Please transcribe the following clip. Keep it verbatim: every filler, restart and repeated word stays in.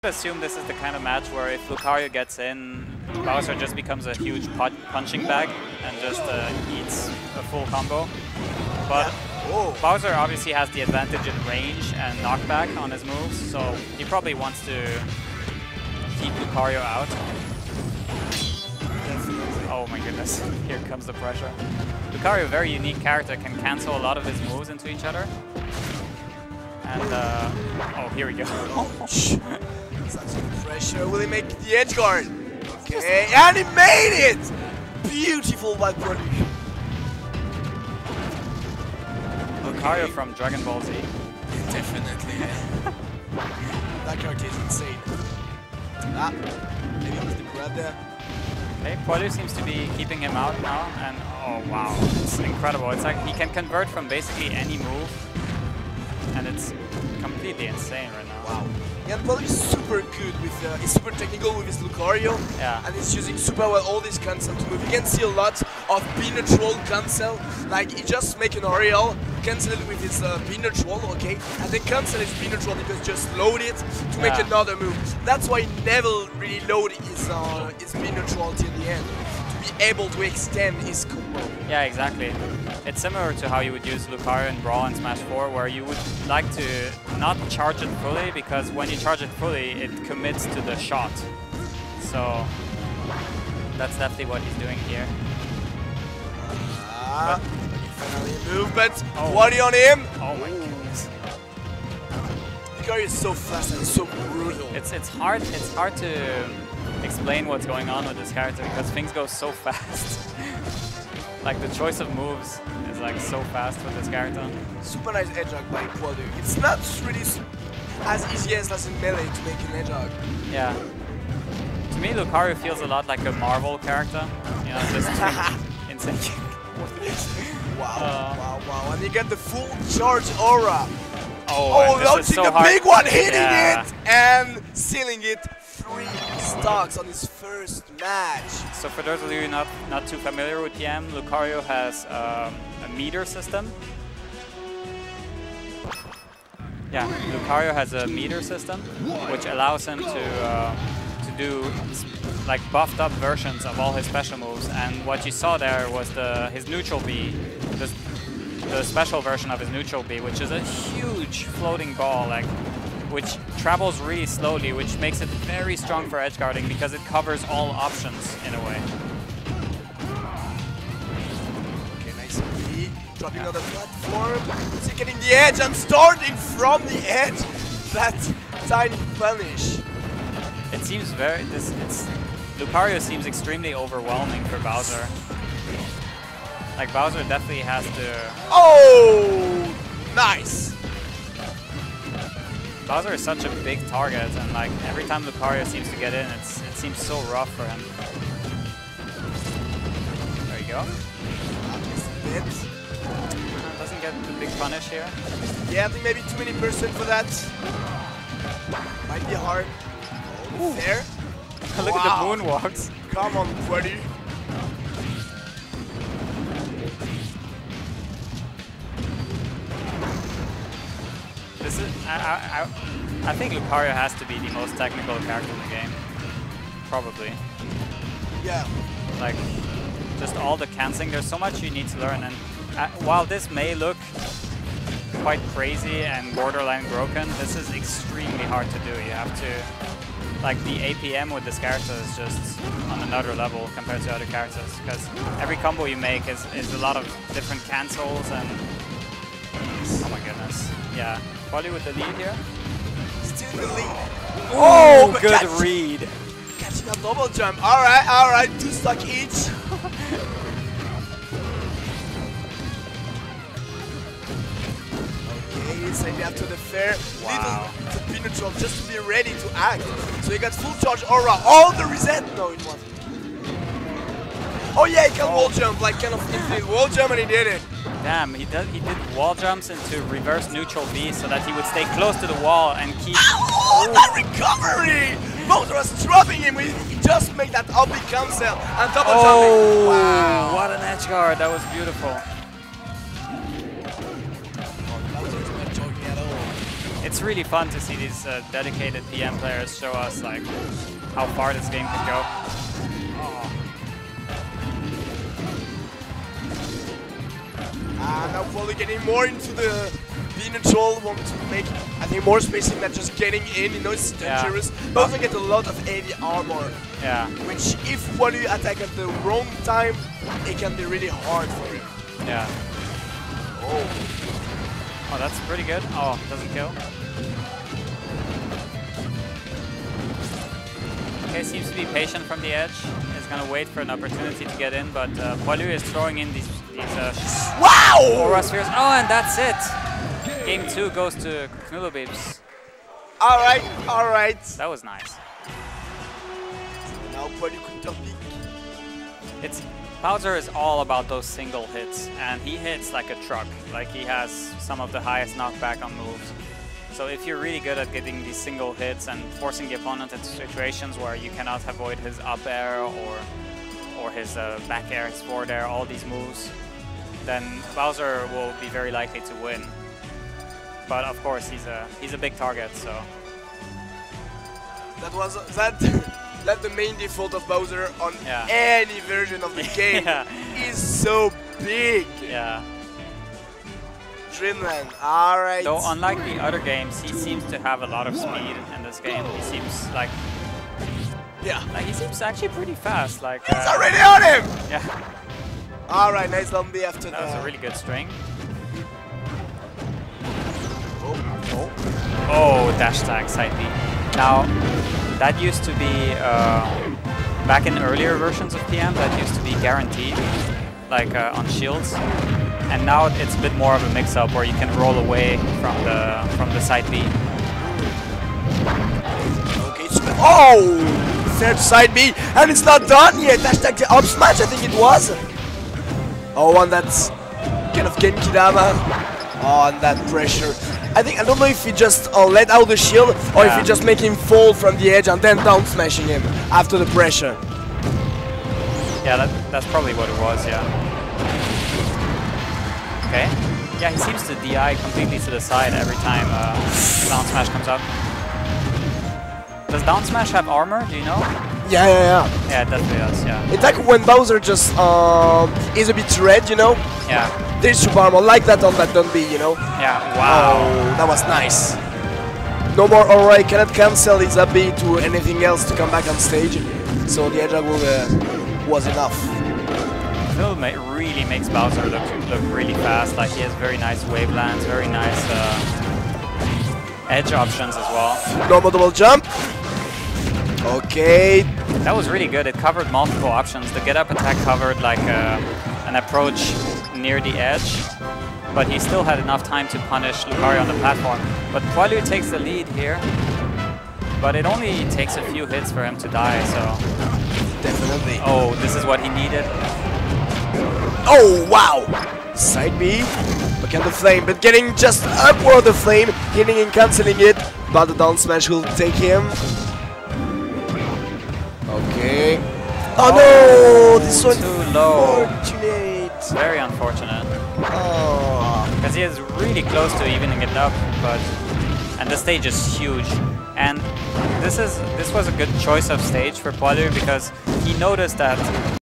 assume this is the kind of match where if Lucario gets in, Bowser just becomes a huge pu punching bag and just uh, eats a full combo. But yeah. Bowser obviously has the advantage in range and knockback on his moves, so he probably wants to keep Lucario out. Oh my goodness, here comes the pressure. Lucario, a very unique character, can cancel a lot of his moves into each other. And, uh, oh, here we go. Such pressure. Will he make the edge guard? Okay, and he made it! Beautiful back body. Lucario Okay. from Dragon Ball Z. Definitely. That character is insane. Ah, maybe with the grab there. Okay, Poilu seems to be keeping him out now, and oh wow, it's incredible. It's like he can convert from basically any move, and it's completely insane right now. Wow. Yeah, Poilu is super good with, uh, he's super technical with his Lucario, Yeah. and he's using super well all these cancel to move. You can see a lot of B neutral cancel, like he just make an Ariel, cancel it with his uh, B neutral, okay, and then cancel his B neutral because just load it to make Yeah. another move. That's why he never really load his, uh, his B neutral till the end, to be able to extend his combo. Yeah, exactly. It's similar to how you would use Lucario in Brawl and Smash four, where you would like to not charge it fully, because when you charge it fully, it commits to the shot. So that's definitely what he's doing here. Ah, finally a move, but Oh. Wadi on him. Oh my goodness. Lucario is so fast and so brutal. It's it's hard it's hard to explain what's going on with this character because things go so fast. Like the choice of moves is like so fast with this character. Super nice edge hug by Poilu. It's not really s- as easy as as in Melee to make an edge hug. Yeah. To me, Lucario feels a lot like a Marvel character. You know, just insane. Wow, Uh, wow, wow. And you get the full charge aura. Oh, Oh, and this is launching so the hard. big one, hitting Yeah. it, and sealing it. Three stocks on his first match. So for those of you not not too familiar with T M, Lucario has um, a meter system. Yeah, Lucario has a meter system, which allows him to uh, to do s- like buffed up versions of all his special moves. And what you saw there was the his neutral B, the, the special version of his neutral B, which is a huge floating ball, like which travels really slowly, which makes it very strong for edge guarding because it covers all options in a way. Okay, nice B. Dropping on the platform. Is he getting the edge? I'm starting from the edge. That tiny punish. It seems very this it's Lucario seems extremely overwhelming for Bowser. Like Bowser definitely has to Oh, nice. Bowser is such a big target, and like every time Lucario seems to get in, it's it seems so rough for him. There you go. Bit. Uh, doesn't get the big punish here. Yeah, I think maybe too many percent for that. Might be hard. Oh, there. Look Wow. at the moonwalks. Come on, buddy. This is I, I I I think Lucario has to be the most technical character in the game. Probably. Yeah. Like just all the canceling. There's so much you need to learn, and uh, while this may look quite crazy and borderline broken, this is extremely hard to do. You have to, like the A P M with this character is just on another level compared to other characters, because every combo you make is, is a lot of different cancels and, oh my goodness. Yeah, Poilu with the lead here. Still in the lead. Oh, but good catch- read. Catching a double jump. All right, all right. Two stock each. Okay, slightly after the fair. Wow. Little to neutral just to be ready to act. So he got full charge aura. All the reset. No, it wasn't. Oh yeah, he can wall jump, like kind of infinite wall jump, and he did it. Damn, he did he did wall jumps into reverse neutral B so that he would stay close to the wall and keep. Oh, that recovery! Bowser was dropping him. He just made that up big cancel and double Oh, jumping. Wow. what an edge guard! That was beautiful. it's really fun to see these uh, dedicated P M players show us like how far this game can go. Oh. Uh, now probably getting more into the being a troll, want to make, I think, more spacing than just getting in, you know, it's dangerous. Yeah. But also get a lot of heavy armor. Yeah. Which, if Poilu attack at the wrong time, it can be really hard for him. Yeah. Oh. Oh, that's pretty good. Oh, doesn't kill. Okay, seems to be patient from the edge. He's gonna wait for an opportunity to get in, but uh, Poilu is throwing in these these uh, wow! Aura spheres. Oh, and that's it. Game two goes to Knulobibs. All right, all right. That was nice. Now Poilu counter pick. It's Bowser is all about those single hits, and he hits like a truck. Like he has some of the highest knockback on moves. So if you're really good at getting these single hits and forcing the opponent into situations where you cannot avoid his up air or or his uh, back air, his forward air, all these moves, then Bowser will be very likely to win. But of course, he's a he's a big target, so. That was that. That's the main default of Bowser on yeah. any version of the game. yeah. He's so big. Yeah. Dreamland, alright. Though unlike the other games, he seems to have a lot of speed in this game. He seems like yeah, like he seems actually pretty fast. Like it's uh, already on him. Yeah. Alright, nice zombie after that. That was a really good string. Oh, oh, oh dash tag side B. Now that used to be uh, back in earlier versions of P M. That used to be guaranteed, like uh, on shields. And now it's a bit more of a mix-up where you can roll away from the from the side B. Okay, oh! Third side B, and it's not done yet. Hashtag the up smash, I think it was. Oh, and that's kind of Genki Dama. Oh, and that pressure. I think I don't know if he just uh, let out the shield or yeah. if he just make him fall from the edge and then down smashing him after the pressure. Yeah, that, that's probably what it was. Yeah. Okay. Yeah, he seems to D I completely to the side every time uh, down smash comes up. Does down smash have armor? Do you know? Yeah, yeah, yeah. Yeah, it definitely does. Yeah. It's like when Bowser just um, is a bit red, you know. Yeah. There's super armor like that on that Dun B, you know. Yeah. Wow. Oh, that was nice. No more aura. Cannot cancel his up B to anything else to come back on stage. So the edge uh, was enough. Phil ma really makes Bowser look look really fast. Like he has very nice wavelands, very nice uh, edge options as well. Normal double jump. Okay. That was really good. It covered multiple options. The get up attack covered like uh, an approach near the edge, but he still had enough time to punish Lucario on the platform. But Poilu takes the lead here, but it only takes a few hits for him to die. So definitely. Oh, this is what he needed. Oh, wow! Side B, look at the flame, but getting just upward the flame, hitting and cancelling it, but the down smash will take him. Okay. Oh, oh no! This one too low. Unfortunate. Very unfortunate. Oh. Because he is really close to evening it up, but and the stage is huge. And this is this was a good choice of stage for Poilu because he noticed that